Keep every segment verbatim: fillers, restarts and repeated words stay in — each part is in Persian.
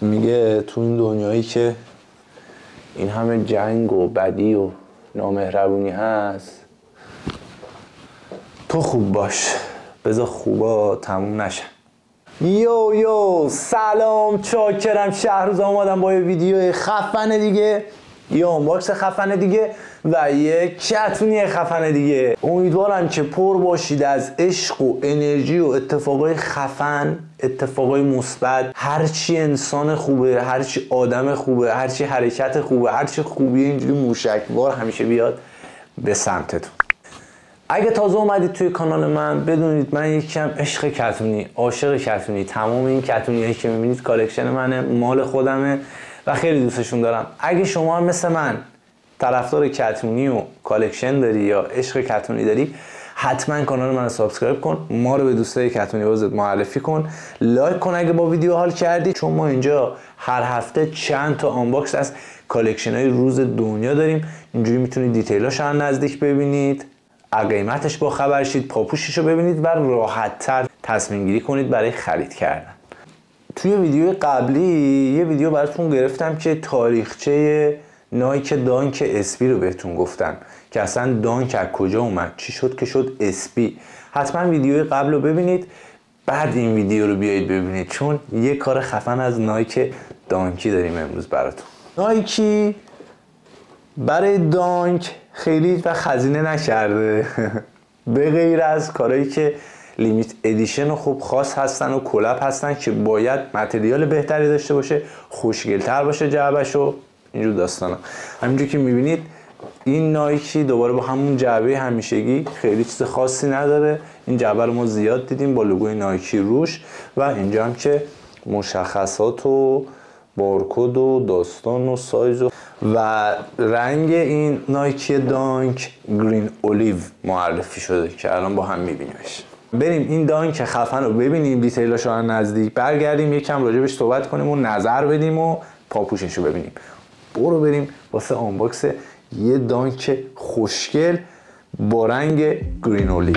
میگه تو این دنیایی که این همه جنگ و بدی و نامهربونی هست، تو خوب باش، بذار خوبا تموم نشن. یو یو سلام، چاکرم، شهروز آمادم با یه ویدیو خفن دیگه، یه آنباکس خفن دیگه و یه کتونی خفن دیگه. امیدوارم که پر باشید از عشق و انرژی و اتفاقای خفن، اتفاقای مثبت. هرچی انسان خوبه، هرچی آدم خوبه، هرچی حرکت خوبه، هرچی خوبیه اینجوری موشکوار همیشه بیاد به سمتتون. اگه تازه اومدید توی کانال من، بدونید من یکم عشق کتونی، عاشق کتونی. تمام این کتونیایی که میبینید کالکشن منه، مال خودمه و خیلی دوستشون دارم. اگه شما هم مثل من طرفدار کتونی و کالکشن داری یا عشق کتونی داری، حتما کانال من رو سابسکرایب کن، ما رو به دوستای کتونی بازت معرفی کن، لایک کن اگه با ویدیو حال کردی، چون ما اینجا هر هفته چند تا آنباکس از کالکشن های روز دنیا داریم. اینجوری میتونید دیتیلاش رو نزدیک ببینید، قیمتش با خبر شید، پاپوشش رو ببینید و راحت تر تصمیم گیری کنید برای خرید کردن. توی ویدیو قبلی یه ویدیو براتون گرفتم که تاریخچه نایک دانک اسپی رو بهتون گفتم که اصلا دانک از کجا اومد، چی شد که شد اسپی. حتما ویدیو قبل رو ببینید، بعد این ویدیو رو بیایید ببینید، چون یه کار خفن از نایک دانکی داریم امروز براتون. نایکی برای دانک خیلی و خزینه نکرده به غیر از کارهایی که لیمیت ادیشن و خوب خاص هستن و کلپ هستن که باید متریال بهتری داشته باشه، خوشگل‌تر باشه جعبش و اینجور داستانا. همینجور که میبینید این نایکی دوباره با همون جعبه همیشگی، خیلی چیز خاصی نداره. این جعبه رو ما زیاد دیدیم با لوگوی نایکی روش و اینجا هم که مشخصات و بارکد و داستان و سایز و و رنگ این نایکی دانک گرین اولیو معرفی شده که الان با هم میبینیمش. بریم این دانک خفن رو ببینیم، دیتیلاشو از نزدیک، برگردیم یکم راجبش صحبت کنیم و نظر بدیم و پاپوشش رو ببینیم. برو بریم واسه آنباکس یه دانک خوشگل با رنگ گرین اولیو.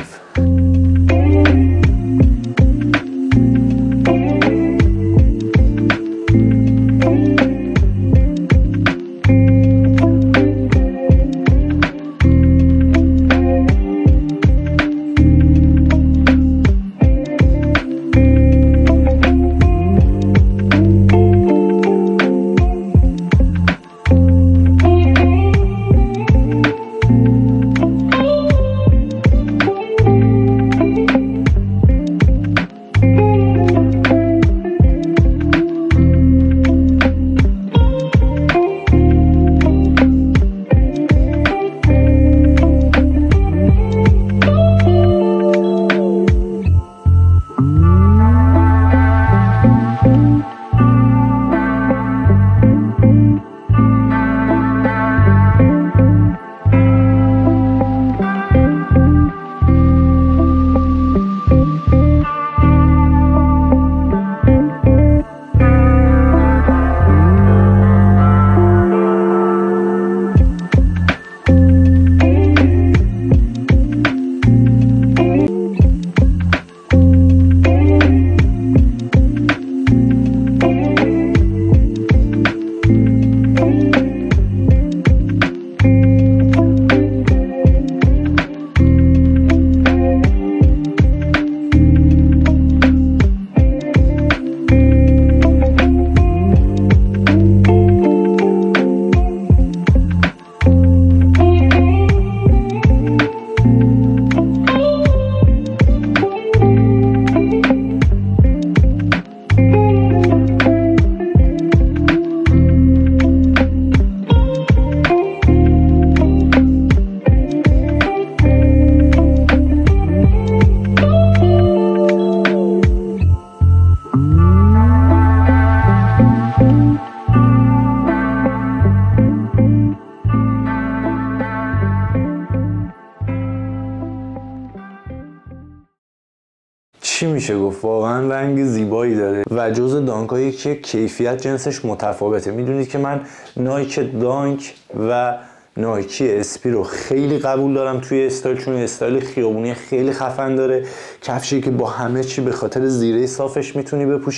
چی میشه گفت، واقعا رنگ زیبایی داره و جزء دانکایی که کیفیت جنسش متفاوته. میدونید که من نایک دانک و نایکی اسپی رو خیلی قبول دارم توی استایل، چون استایل خیابونی خیلی خفن داره. کفشی که با همه چی به خاطر زیره صافش میتونی بپوشی.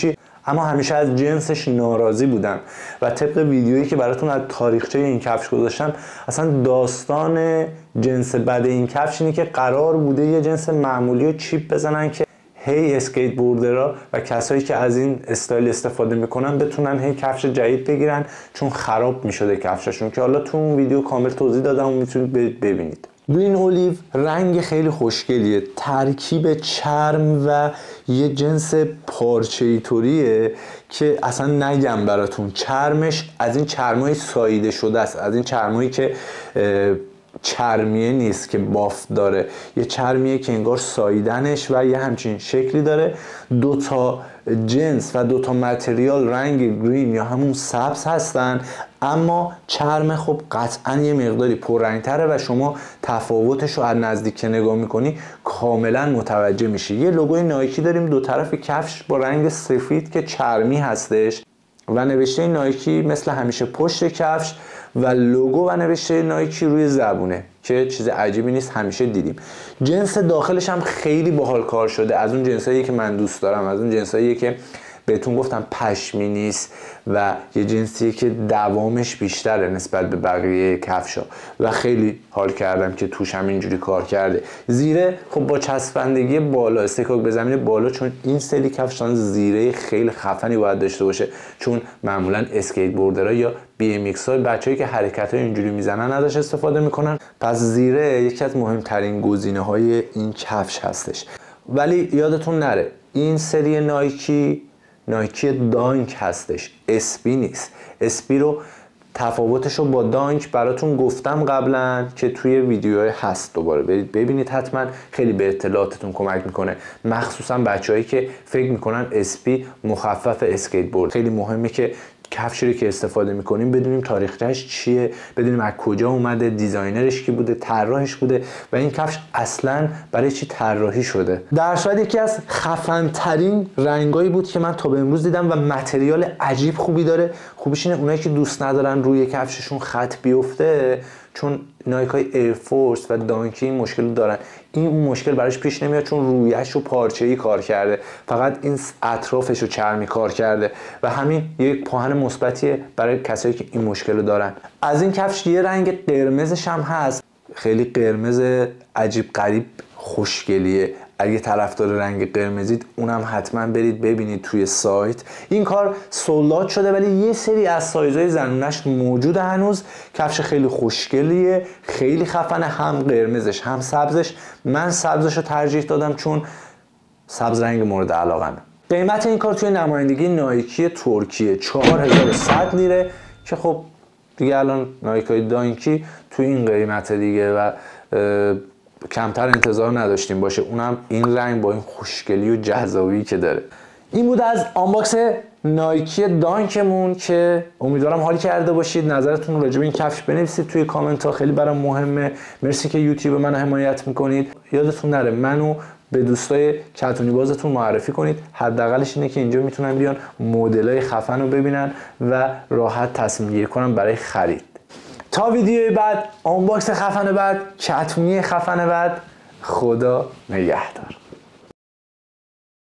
اما همیشه از جنسش ناراضی بودم و طبق ویدیویی که براتون از تاریخچه این کفش گذاشتم، اصلا داستان جنس بد این کفش اینه که قرار بوده یه جنس معمولی و چیپ بزنن که هی اسکیت بوردرها و کسایی که از این استایل استفاده میکنن بتونن هی کفش جدید بگیرن، چون خراب میشده کفششون، که حالا تو اون ویدیو کامل توضیح دادم و میتونید ببینید. گرین اولیو رنگ خیلی خوشگلیه، ترکیب چرم و یه جنس پارچه‌ای طوریه که اصلا نگم براتون. چرمش از این چرمای ساییده شده است، از این چرمایی که چرمیه نیست که بافت داره، یه چرمیه که انگار ساییدنش و یه همچین شکلی داره. دوتا جنس و دوتا متریال رنگ گرین یا همون سبز هستن، اما چرم خب قطعا یه مقداری پررنگتره و شما تفاوتش رو از نزدیک که نگاه میکنی کاملا متوجه میشی. یه لوگوی نایکی داریم دو طرف کفش با رنگ سفید که چرمی هستش و نوشته نایکی مثل همیشه پشت کفش و لوگو و نوشته نایکی روی زبونه که چیز عجیبی نیست، همیشه دیدیم. جنس داخلش هم خیلی باحال کار شده، از اون جنسایی که من دوست دارم، از اون جنسایی که بهتون گفتم پشمی نیست و یه جنسیه که دوامش بیشتره نسبت به بقیه کفشا و خیلی حال کردم که توش هم اینجوری کار کرده. زیره خب با چسبندگی بالا، استکاک به زمین بالا، چون این سری کفشان زیره خیلی خفنی باید داشته باشه، چون معمولا اسکیت بوردرها یا بی ام ایکس ها بچه‌ای که حرکت‌های اینجوری میزنن ازش استفاده میکنن. پس زیره یکی از مهمترین گزینه‌های این کفش هستش. ولی یادتون نره این سری نایکی نایکی دانک هستش، اسپی نیست. اسپی رو تفاوتش رو با دانک براتون گفتم قبلا که توی ویدیوهای هست، دوباره برید ببینید حتما، خیلی به اطلاعاتتون کمک میکنه، مخصوصا بچه‌هایی که فکر میکنن اسپی مخفف اسکیت بورد. خیلی مهمه که کفشی رو که استفاده میکنیم بدونیم تاریخچه‌اش چیه، بدونیم از کجا اومده، دیزاینرش کی بوده، طراحش بوده و این کفش اصلا برای چی طراحی شده. در صورت یکی از خفن ترین رنگایی بود که من تا به امروز دیدم و متریال عجیب خوبی داره. خوبیش اینه اونایی که دوست ندارن روی کفششون خط بیفته، چون نایکای ایرفورس و دانکی این مشکل رو دارن، این اون مشکل براش پیش نمیاد چون رویش رو پارچه‌ای کار کرده، فقط این اطرافش رو چرمی کار کرده و همین یک پوهن مثبتیه برای کسایی که این مشکل رو دارن. از این کفش یه رنگ قرمزش هم هست، خیلی قرمز عجیب غریب خوشگلیه. اگه طرفدار رنگ قرمزید اونم حتما برید ببینید توی سایت. این کار سولدات شده ولی یه سری از سایزهای زنونش موجود هنوز. کفش خیلی خوشگلیه، خیلی خفنه، هم قرمزش هم سبزش. من سبزش رو ترجیح دادم چون سبز رنگ مورد علاقمه. قیمت این کار توی نمایندگی نایکی ترکیه چهار هزار و صد لیره که خب دیگه الان نایکای دانکی توی این قیمت دیگه و کمتر انتظار نداشتیم باشه، اونم این رنگ با این خوشگلی و جذابی که داره. این بود از آنباکس نایکی دانکمون که امیدوارم حال کرده باشید. نظرتون راجع به این کفش بنویسید توی کامنت ها، خیلی برام مهمه. مرسی که یوتیوب منو حمایت میکنید. یادتون نره منو به دوستای کتونی بازتون معرفی کنید، حداقلش اینه که اینجا میتونن بیان مدلای خفن رو ببینن و راحت تصمیم گیری کنن برای خرید. تا ویدیوی بعد، آنباکس خفن بعد، کتونی خفن بعد، خدا نگهدار.